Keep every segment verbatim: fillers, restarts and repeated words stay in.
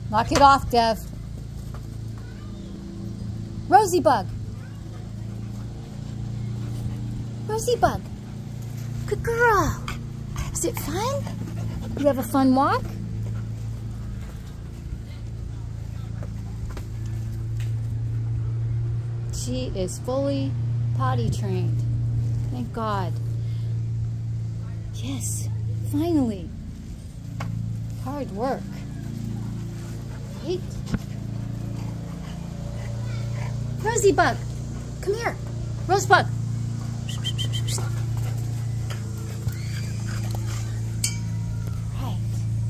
Knock it off, Dev. Rosebug. Rosebug. Good girl. Is it fun? You have a fun walk? She is fully potty trained. Thank God. Yes, finally. Hard work. Right? Rosebug, come here. Rosebug. Right.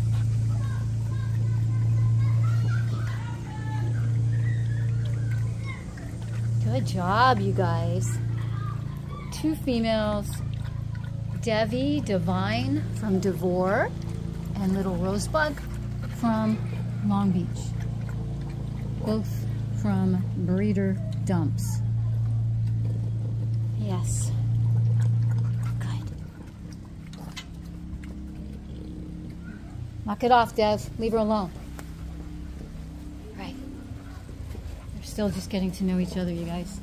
Good job, you guys. Two females, Devi Divine from Devore and little Rosebug from Long Beach. Both from breeder dumps. Yes. Good. Knock it off, Dev. Leave her alone. Right. They're still just getting to know each other, you guys.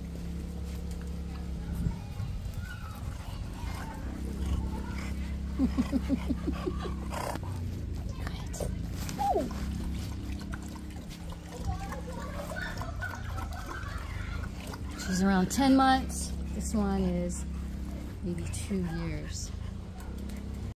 She's around ten months. This one is maybe two years.